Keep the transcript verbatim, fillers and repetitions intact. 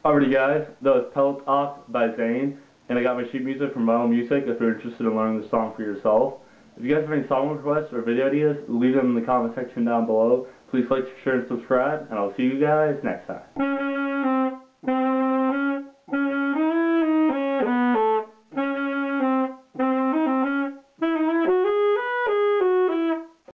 Alrighty guys, that was Pillowtalk by Zayn, and I got my sheet music from Vinyl Music if you're interested in learning the song for yourself. If you guys have any song requests or video ideas, leave them in the comment section down below. Please like, share, and subscribe, and I'll see you guys next time.